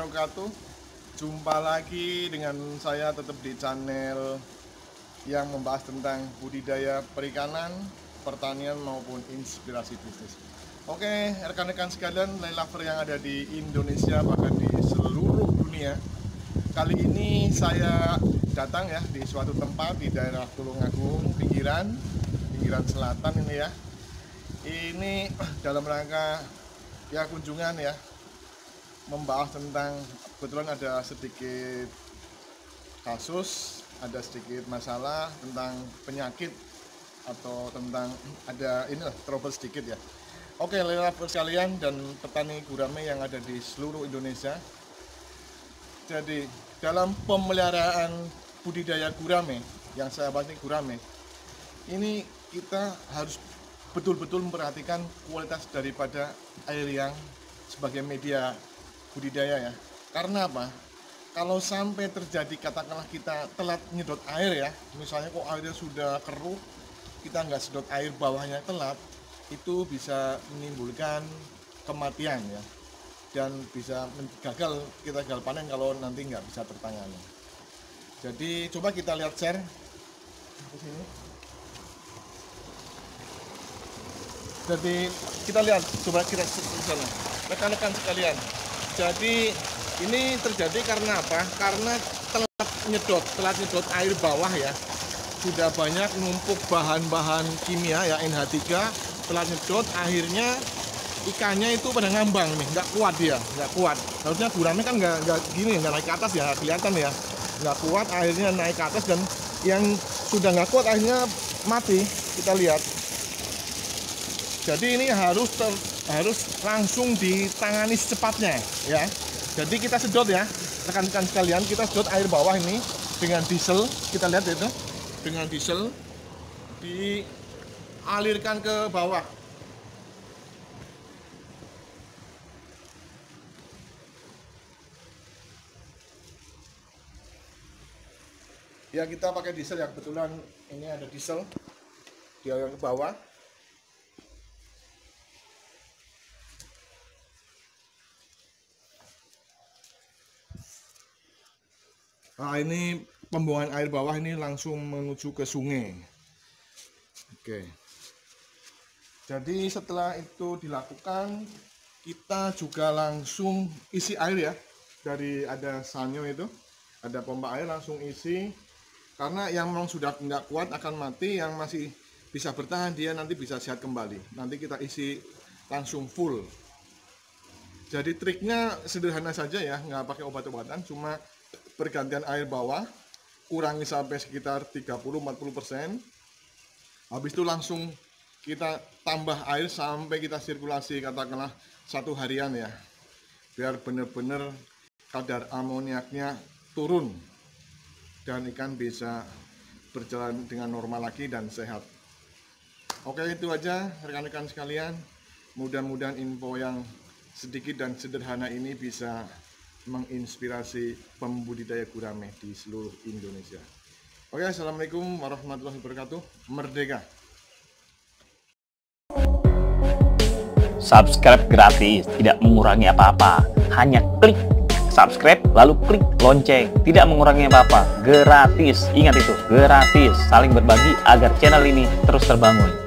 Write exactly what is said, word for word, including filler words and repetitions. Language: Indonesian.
wabarakatuh. Jumpa lagi dengan saya tetap di channel yang membahas tentang budidaya perikanan, pertanian maupun inspirasi bisnis. Oke, rekan-rekan sekalian, land lover yang ada di Indonesia bahkan di seluruh dunia. Kali ini saya datang ya di suatu tempat di daerah Tulungagung, pinggiran, pinggiran selatan ini ya. Ini dalam rangka ya kunjungan ya, membahas tentang, kebetulan ada sedikit kasus, ada sedikit masalah tentang penyakit atau tentang ada inilah trouble sedikit ya. Oke, leluhur sekalian dan petani gurame yang ada di seluruh Indonesia. Jadi dalam pemeliharaan budidaya gurame yang saya bahas ini gurame, ini kita harus betul-betul memperhatikan kualitas daripada air yang sebagai media budidaya ya. Karena apa? Kalau sampai terjadi katakanlah kita telat nyedot air ya, misalnya kok airnya sudah keruh, kita nggak sedot air bawahnya telat, itu bisa menimbulkan kematian ya, dan bisa gagal, kita gagal panen kalau nanti nggak bisa tertangani. Jadi coba kita lihat share di sini. Jadi kita lihat, coba kita sana, rekan-rekan sekalian. Jadi ini terjadi karena apa? Karena telat nyedot, telat nyedot air bawah ya. Sudah banyak numpuk bahan-bahan kimia ya, N H tiga, telat nyedot, akhirnya ikannya itu pada ngambang nih, nggak kuat dia, nggak kuat. Harusnya gurame kan nggak nggak gini, nggak naik ke atas ya, kelihatan ya, nggak kuat, akhirnya naik ke atas dan yang sudah nggak kuat akhirnya mati. Kita lihat. Jadi ini harus ter, harus langsung ditangani secepatnya ya. Jadi kita sedot ya, rekan-rekan sekalian, kita sedot air bawah ini dengan diesel. Kita lihat itu, dengan diesel dialirkan ke bawah. Ya kita pakai diesel ya, kebetulan ini ada diesel, dialirkan ke bawah. Nah ini pembuangan air bawah ini langsung menuju ke sungai. Oke. Jadi setelah itu dilakukan, kita juga langsung isi air ya. Dari ada sanyo itu, ada pompa air langsung isi. Karena yang memang sudah nggak kuat akan mati, yang masih bisa bertahan dia nanti bisa sehat kembali. Nanti kita isi langsung full. Jadi triknya sederhana saja ya, nggak pakai obat-obatan, cuma pergantian air bawah, kurangi sampai sekitar tiga puluh sampai empat puluh persen. Habis itu langsung kita tambah air sampai kita sirkulasi katakanlah satu harian ya. Biar benar-benar kadar amoniaknya turun dan ikan bisa berjalan dengan normal lagi dan sehat. Oke, itu aja rekan-rekan sekalian. Mudah-mudahan info yang sedikit dan sederhana ini bisa menginspirasi pembudidaya gurame di seluruh Indonesia. Oke, assalamualaikum warahmatullahi wabarakatuh. Merdeka! Subscribe gratis, tidak mengurangi apa-apa. Hanya klik subscribe lalu klik lonceng, tidak mengurangi apa-apa. Gratis, ingat itu, gratis. Saling berbagi agar channel ini terus terbangun.